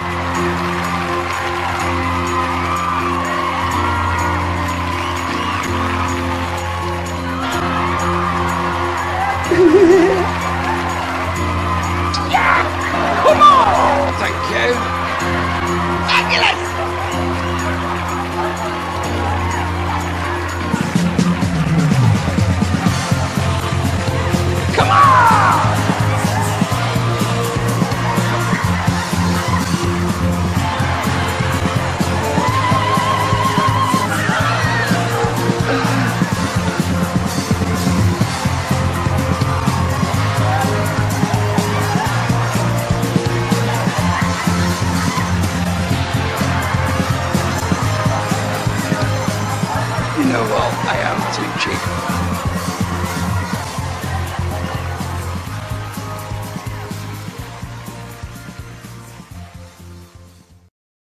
Yeah! Come on! Thank you. Fabulous! Come on! You know what? I am too cheap.